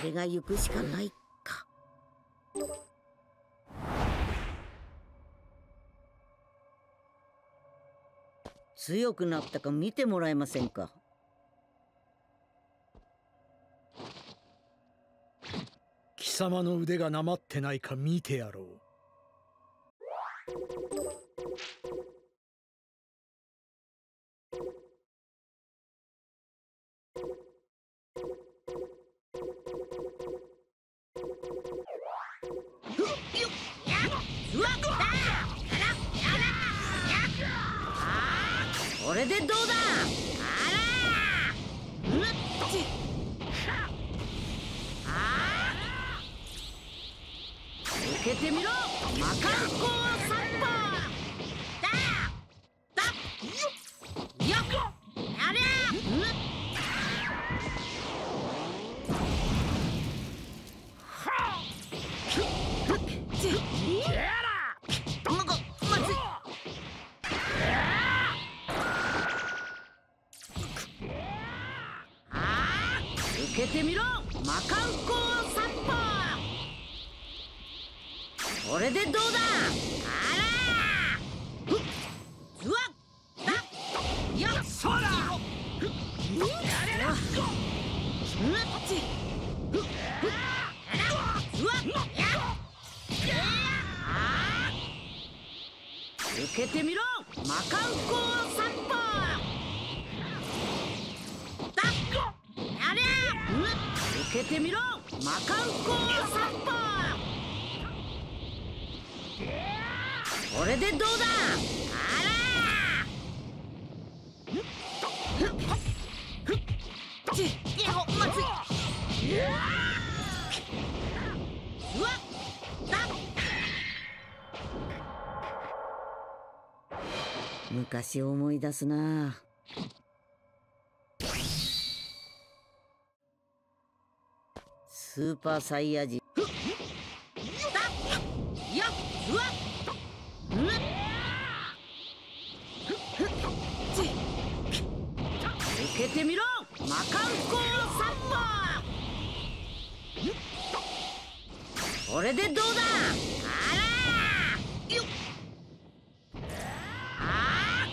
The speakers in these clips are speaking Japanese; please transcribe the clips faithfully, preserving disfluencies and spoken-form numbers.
れが行くしかないか。強くなったか見てもらえませんか。 貴様の腕がなまってないか見てやろう。 これでどうだ。あらー、うっちあー、受けてみろ魔漢光殺法だだよっやりゃー、うっはっちやらなんかまずい。受けてみろ魔漢光殺法。これでどうだ。あらー、ふっずわっだよっそらふっやれらうっちふっふっやらずわっやあー受けてみろ魔漢光殺法だやれ受けてみろ魔漢光殺法。これでどうだ。あらーふっふっちやほまずいうわっだ昔を思い出すな。スーパーサイヤ人受けてみろ魔漢光殺法。これでどうだ。あらーよっあ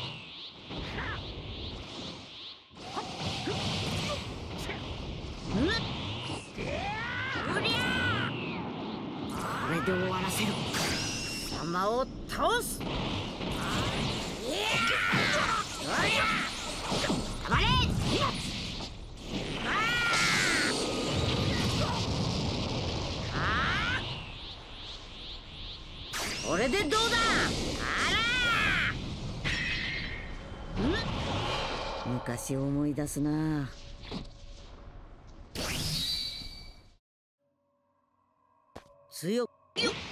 ーうっうりゃーこれで終わらせる。貴様を倒す。いやー黙れ。これでどうだ。あらーん昔を思い出すな。強くよっ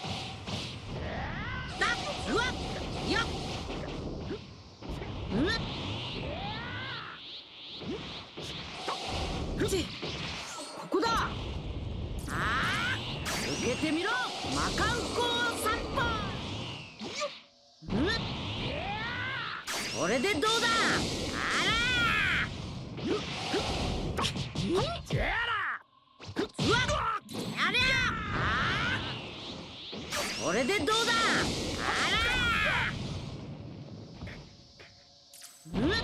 だうわっよっうんふちここだ。あー受けてみろ魔漢光殺法。うんこれでどうだ。あらーふっふっやらふっうわっやれあーこれでどうだ。あらーうん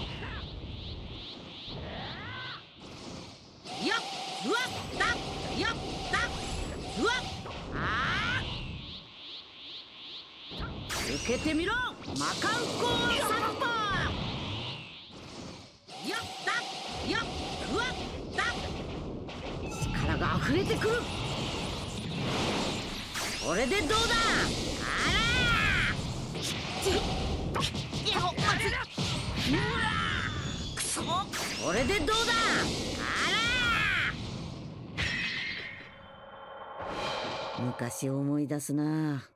よっうわっだよっだうわっあー受けてみろ魔漢光殺法。よっだよっうわっだ力が溢れてくる。これでどうだ。あらーちやほまずいうわくそこれでどうだ。あらー昔を思い出すな。